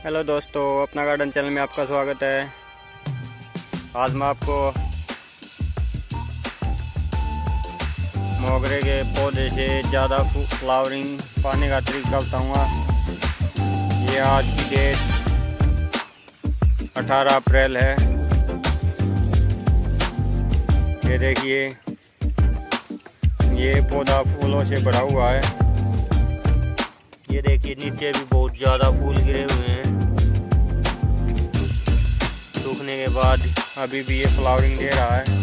Hello दोस्तों, अपना garden channel में आपका स्वागत है। आज मैं आपको मोगरे के पौधे से ज़्यादा फ्लावरिंग पाने का तरीका बताऊंगा। ये आज की डेट 18 अप्रैल है। ये देखिए, ये पौधा फूलों से भरा हुआ है। ये देखिए, नीचे भी बहुत ज़्यादा फूल गिरे हुए हैं। सूखने के बाद अभी भी ये फ्लावरिंग दे रहा है।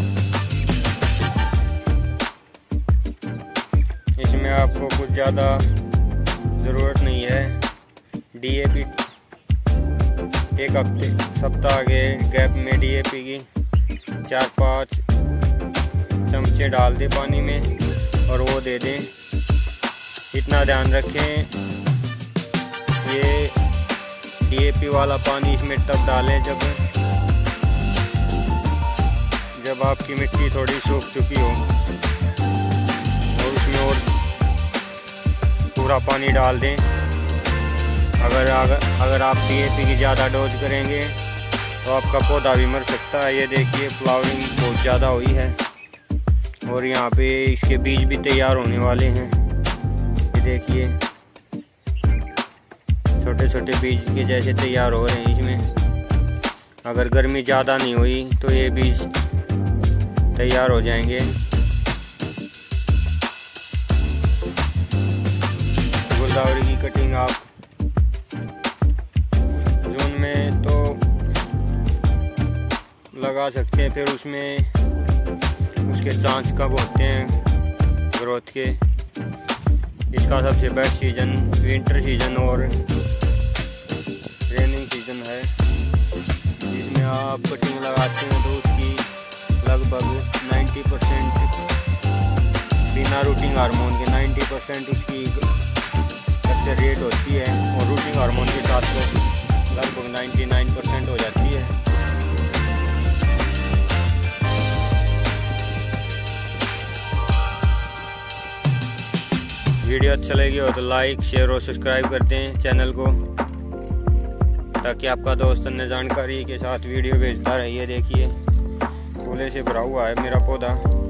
इसमें आपको कुछ ज़्यादा ज़रूरत नहीं है। DAP एक हफ्ते सप्ताह के गैप में DAP की 4-5 चमचे डाल दें पानी में और वो दे दें। इतना ध्यान रखें, ये DAP वाला पानी इसमें तब डालें जब आपकी मिट्टी थोड़ी सूख चुकी हो और उसमें और पूरा पानी डाल दें। अगर आप DAP की ज़्यादा डोज करेंगे तो आपका पौधा भी मर सकता है। ये देखिए, फ्लावरिंग बहुत ज़्यादा हुई है और यहाँ पे इसके बीज भी तैयार होने वाले हैं। ये देखिए, छोटे छोटे बीज के जैसे तैयार हो रहे हैं। इसमें अगर गर्मी ज़्यादा नहीं हुई तो ये बीज तैयार हो जाएंगे। गुलदावरी की कटिंग आप जून में तो लगा सकते हैं। फिर उसमें उसके चांस कब होते हैं ग्रोथ के। इसका सबसे बेस्ट सीज़न विंटर सीज़न और रेनिंग सीज़न है। जिसमें आप कटिंग लगाते हैं तो उसकी लगभग 90% बिना रूटिंग हार्मोन के 90% उसकी सक्सेस रेट होती है और रूटिंग हार्मोन के साथ तो लगभग 99% हो जाती है। वीडियो अच्छा लगी हो तो लाइक, शेयर और सब्सक्राइब करते हैं चैनल को, ताकि आपका दोस्त अन्य जानकारी के साथ वीडियो भेजता रहे। देखिए, फूले से भरा हुआ है मेरा पौधा।